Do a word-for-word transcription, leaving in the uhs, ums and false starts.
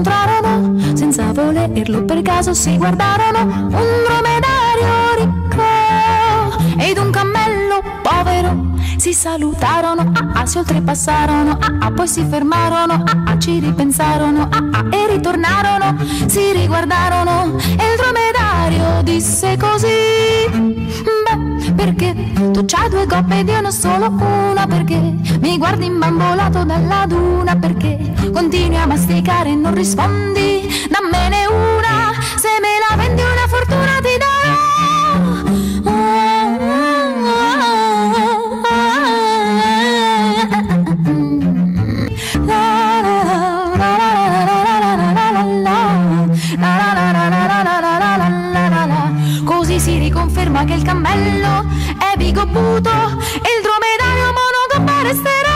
incontrarono, senza volerlo per caso si guardarono, un dromedario ricco ed un cammello povero. Si salutarono, ah ah, si oltrepassarono, ah ah, poi si fermarono, ah ah, ci ripensarono, ah ah, e ritornarono, si riguardarono e il dromedario disse così: beh, perché tu c'hai due coppe ed io ne ho solo una? Perché mi guardi imbambolato dalla duna? Perché continui a masticare e non rispondi? Dammene una, se me la vendi una fortuna ti darò. Così si riconferma che il cammello è bigobuto e il dromedario monocopa resterà.